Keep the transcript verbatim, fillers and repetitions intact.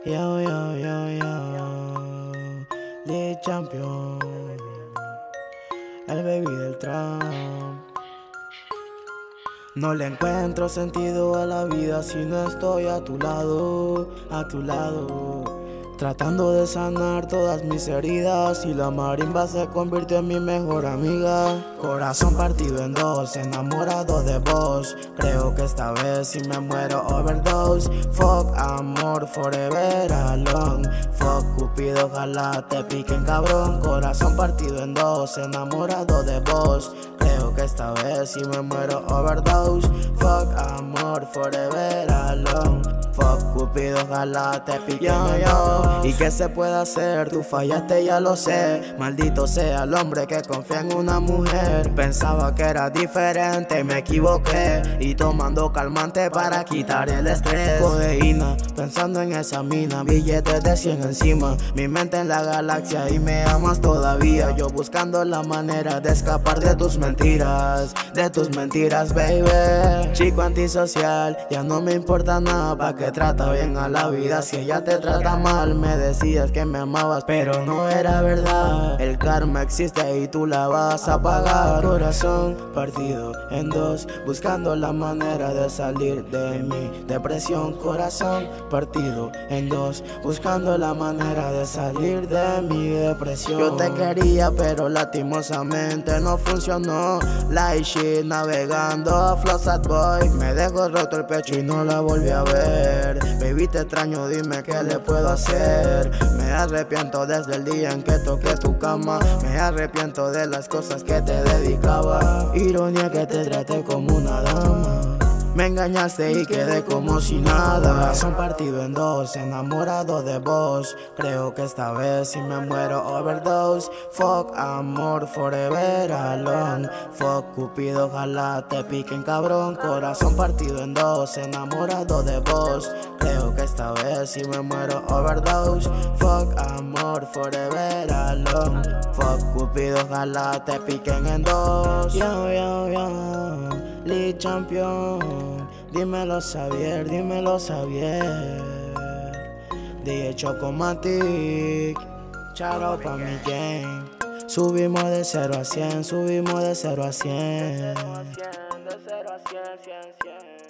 Yo, yo, yo, yo, Lee Champion, el baby del trap. No le encuentro sentido a la vida si no estoy a tu lado, a tu lado. Tratando de sanar todas mis heridas y la marimba se convirtió en mi mejor amiga. Corazón partido en dos, enamorado de vos. Creo que esta vez si me muero overdose. Fuck amor forever alone. Fuck Cupido, ojalá te piquen cabrón. Corazón partido en dos, enamorado de vos. Creo que esta vez si me muero overdose. Fuck amor forever alone. Fuck Cupido, ojalá te piquen yo, yo. ¿Y qué se puede hacer? Tú fallaste, ya lo sé. Maldito sea el hombre que confía en una mujer. Pensaba que era diferente, me equivoqué. Y tomando calmante para quitar el estrés. Codeína, pensando en esa mina. Billetes de cien encima. Mi mente en la galaxia y me amas todavía. Yo buscando la manera de escapar de tus mentiras. De tus mentiras, baby. Chico antisocial, ya no me importa nada. Pa' que trata bien a la vida. Si ella te trata mal, me decías que me amabas, pero no era verdad. El karma existe y tú la vas a pagar. Corazón partido en dos, buscando la manera de salir de mi depresión. Corazón partido en dos, buscando la manera de salir de mi depresión. Yo te quería, pero lastimosamente no funcionó. Like shit, navegando flow sad boy. Me dejó roto el pecho y no la volví a ver. Baby, te extraño, dime qué le puedo hacer. Me arrepiento desde el día en que toqué tu cama. Me arrepiento de las cosas que te dedicaba. Ironía que te traté como una dama. Me engañaste y quedé como si nada. Corazón partido en dos, enamorado de vos. Creo que esta vez si me muero overdose. Fuck amor forever alone. Fuck Cupido, ojalá te piquen cabrón. Corazón partido en dos, enamorado de vos. Creo que esta vez si me muero overdose. Fuck amor forever alone. Fuck Cupido, ojalá te piquen en dos. Yo, yo, yo, Lee Champion. Dímelo Xavier, dímelo Xavier. D J Chocomatic, shout out pa' mi gang. Subimos de cero a cien, subimos de cero a cien. De cero a cien, cien, cien, cien.